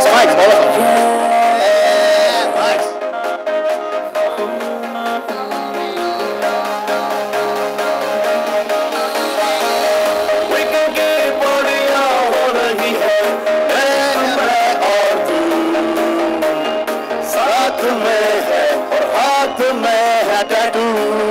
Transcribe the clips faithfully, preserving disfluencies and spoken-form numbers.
mics, mics, all of them. Yeah, mics. We can get body हो रही है, मैं और तू साथ में है और हाथ में है tattoo.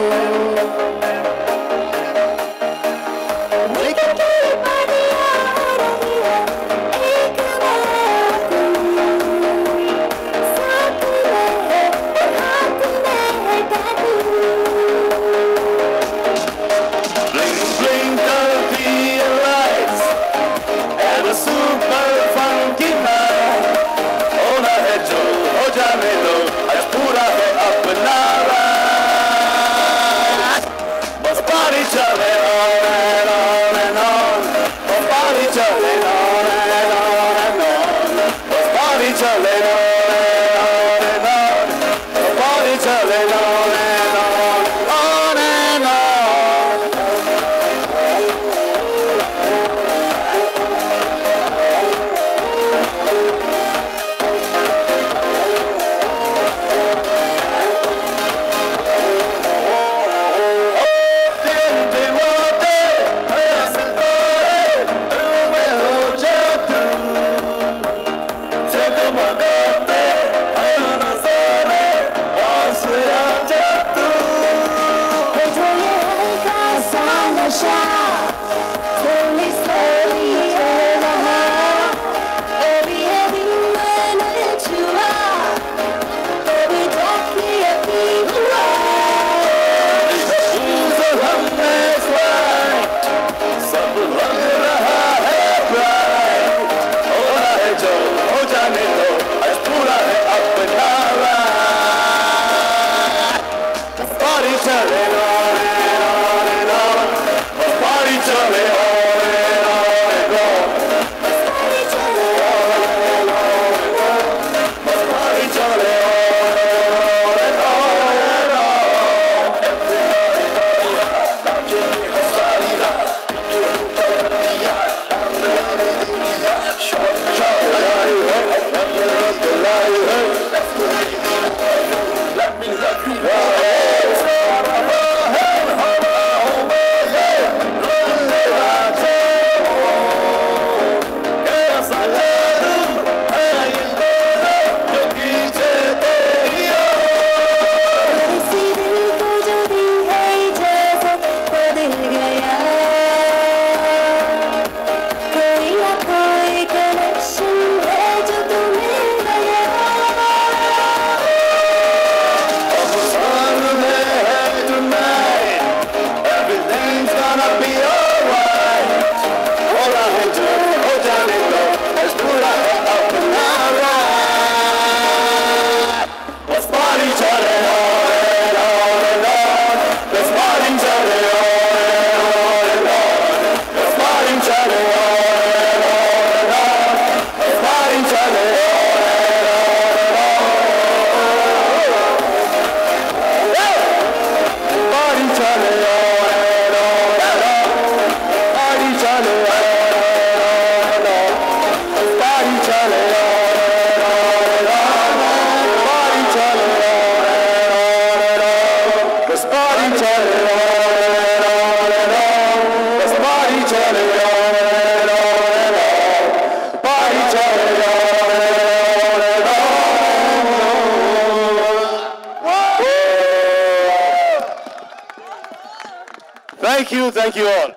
Thank you, thank you all.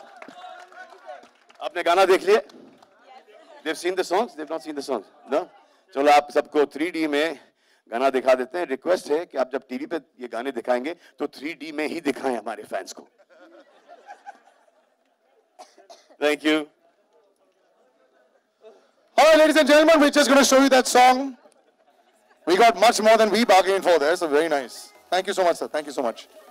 आपने गाना देख लिया? They've seen the songs? They've not seen the songs? No? चलो आप सबको थ्री डी में गाना दिखा देते हैं. रिक्वेस्ट है कि आप जब टीवी पे ये गाने दिखाएंगे तो थ्री डी में ही दिखाएं हमारे फैंस को. Thank you. All right, ladies and gentlemen, we're just going to show you that song. We got much more than we bargained for there, so very nice. Thank you so much, sir. Thank you so much.